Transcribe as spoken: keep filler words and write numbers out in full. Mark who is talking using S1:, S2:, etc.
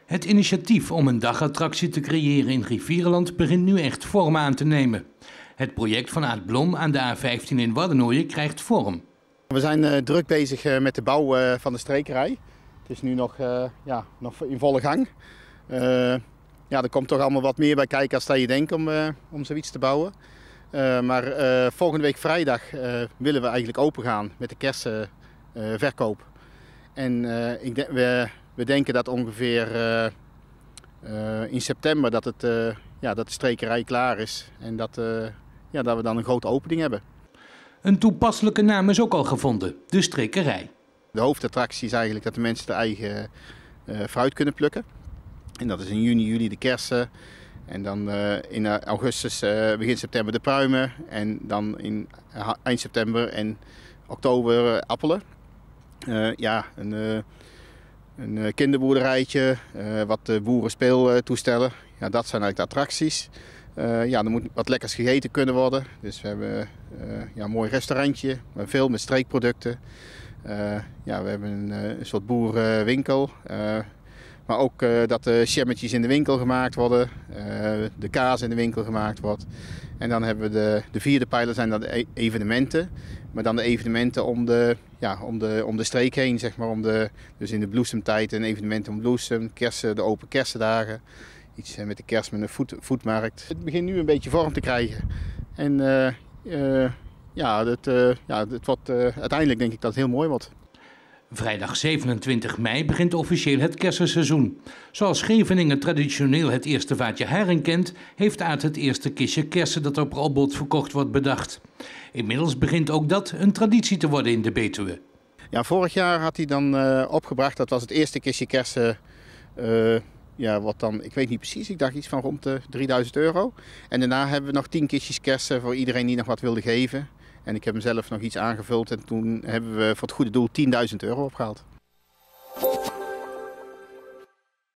S1: Het initiatief om een dagattractie te creëren in Rivierenland begint nu echt vorm aan te nemen. Het project van Aad Blom aan de A vijftien in Waddenooien krijgt vorm.
S2: We zijn uh, druk bezig uh, met de bouw uh, van de strekerij. Het is nu nog, uh, ja, nog in volle gang. Uh, ja, er komt toch allemaal wat meer bij kijken als dat je denkt om, uh, om zoiets te bouwen. Uh, maar uh, volgende week vrijdag uh, willen we eigenlijk open gaan met de kerstverkoop. Uh, en uh, ik de we, we denken dat ongeveer uh, uh, in september dat, het, uh, ja, dat de strekerij klaar is en dat, uh, ja, dat we dan een grote opening hebben.
S1: Een toepasselijke naam is ook al gevonden, de strekerij.
S2: De hoofdattractie is eigenlijk dat de mensen de eigen uh, fruit kunnen plukken. En dat is in juni, juli de kersen. En dan uh, in augustus, uh, begin september de pruimen. En dan in uh, eind september en oktober uh, appelen. Uh, ja, een, uh, een uh, kinderboerderijtje, uh, wat uh, boerenspeeltoestellen. Ja, dat zijn eigenlijk de attracties. Uh, ja, er moet wat lekkers gegeten kunnen worden. Dus we hebben uh, ja, een mooi restaurantje, veel met streekproducten. Uh, ja, we hebben een, een soort boerenwinkel. Uh, maar ook uh, dat de jammetjes in de winkel gemaakt worden, uh, de kaas in de winkel gemaakt wordt. En dan hebben we de, de vierde pijler zijn dan de evenementen. Maar dan de evenementen om de, ja, om de, om de streek heen, zeg maar. Om de, dus in de bloesemtijd een evenement om bloesem, kersen, de open kersendagen. Iets met de kerst met een voet, voetmarkt. Het begint nu een beetje vorm te krijgen. En uh, uh, ja, het, uh, ja, het wordt, uh, uiteindelijk denk ik dat het heel mooi wordt.
S1: Vrijdag zevenentwintig mei begint officieel het kersenseizoen. Zoals Scheveningen traditioneel het eerste vaatje haring kent, heeft Aad het eerste kistje kersen dat op Robbold verkocht wordt bedacht. Inmiddels begint ook dat een traditie te worden in de Betuwe.
S2: Ja, vorig jaar had hij dan uh, opgebracht, dat was het eerste kistje kersen. Uh, Ja, wat dan, ik weet niet precies, ik dacht iets van rond de drieduizend euro. En daarna hebben we nog tien kistjes kersen voor iedereen die nog wat wilde geven. En ik heb hem zelf nog iets aangevuld en toen hebben we voor het goede doel tienduizend euro opgehaald.